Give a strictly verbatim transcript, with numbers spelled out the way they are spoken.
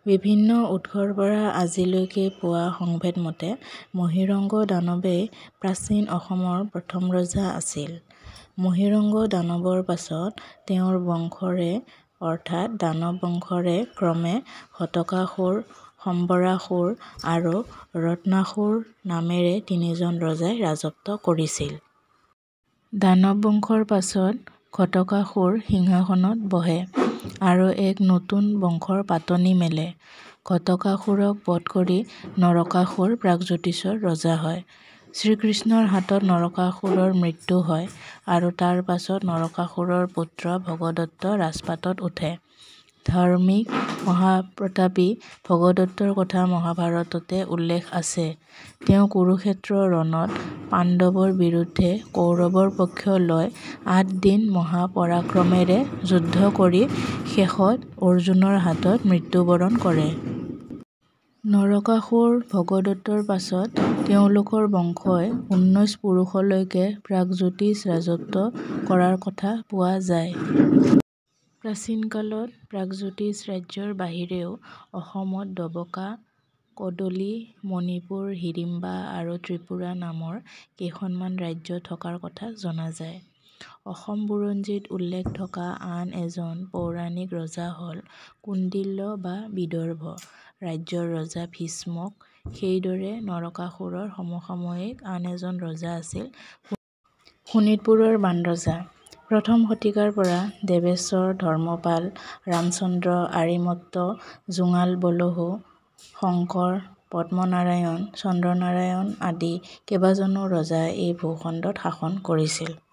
বিভিন্ন উৎসৰ পৰা আজিলৈকে পোৱা সংভেদ মতে মহীৰংগ দানৱেই প্ৰাচীন অসমৰ প্ৰথম ৰজা আছিল। মহীৰংগ দানৱৰ পাছত তেওঁৰ বংশৰে অৰ্থাৎ দানৱ বংশৰে ক্ৰমে শতকাসুৰ, সম্বৰাসুৰ আৰু ৰত্নাসুৰ নামেৰে তিনিজন ৰজাই ৰাজত্ব কৰিছিল। দানৱ বংশৰ পাছত ঘটকাসুৰ সিংহাসনত বহে আৰু এক নতুন বংশৰ পাতনি মেলে। ঘটকাসুৰক বধ কৰি নৰকাসুৰ প্ৰাগজ্যোতিষৰ ৰজা হয়। শ্ৰীকৃষ্ণৰ হাতত নৰকাসুৰৰ মৃত্যু হয় আৰু তাৰ পাছত নৰকাসুৰৰ পুত্ৰ ভগদত্ত ৰাজপাটত উঠে। ধাৰ্মিক মহাপ্ৰতাপী ভগদত্তৰ কথা মহাভাৰততে উল্লেখ আছে। তেওঁ কুৰুক্ষেত্ৰ ৰণত পাণ্ডৱৰ বিৰুদ্ধে কৌৰৱৰ পক্ষ লৈ আঠ দিন মহাপৰাক্ৰমেৰে যুদ্ধ কৰি শেষত অৰ্জুনৰ হাতত মৃত্যুবৰণ কৰে। নৰকাসুৰ ভগদত্তৰ পাছত তেওঁলোকৰ বংশই ঊনৈশ পুৰুষলৈকে প্ৰাগজ্যোতিষ ৰাজত্ব কৰাৰ কথা পোৱা যায়। প্ৰাচীন কালত প্ৰাগজ্যোতিষ ৰাজ্যৰ বাহিৰেও অসমত ডবকা, কদলি, মণিপুৰ, হিড়িম্বা আৰু ত্ৰিপুৰা নামৰ কেইখনমান ৰাজ্য থকাৰ কথা জনা যায়। অসম বুৰঞ্জীত উল্লেখ থকা আন এজন পৌৰাণিক ৰজা হ'ল কুণ্ডিল্য বা বিদৰ্ভ ৰাজ্যৰ ৰজা ভীষ্মক। সেইদৰে নৰকাসুৰৰ সমসাময়িক আন এজন ৰজা আছিল শোণিতপুৰৰ বাণৰজা। প্ৰথম শতিকাৰ পৰা দেৱেশ্বৰ, ধৰ্মপাল, ৰামচন্দ্ৰ, আৰিমত্ত, জোঙাল বলহু, শংকৰ, পদ্মনাৰায়ণ, চন্দ্ৰনাৰায়ণ আদি কেইবাজনো ৰজাই এই ভূখণ্ডত শাসন কৰিছিল।